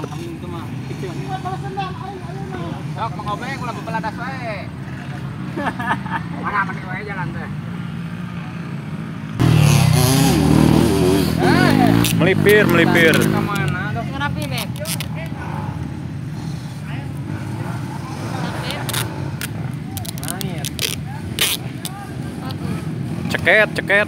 kami itu mah kecil. Sok mengobeng ulah bebeladas wae. Mana mani wae jalan teh. Melipir. Kemana? Ngerapi, Beb. Ceket.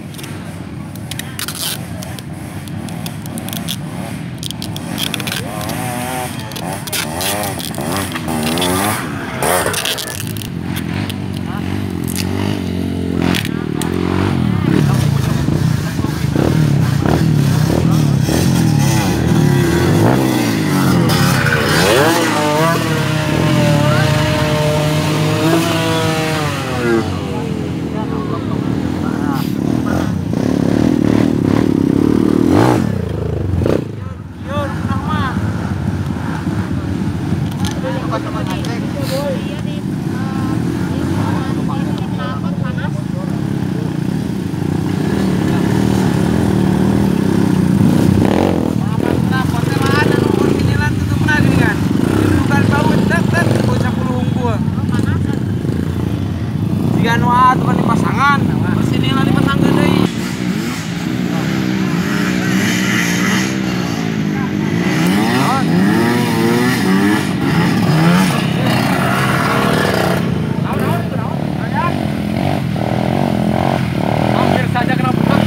Anu atuh kan dipasangan. Sini lah dipasang deui. Hampir saja kena putus.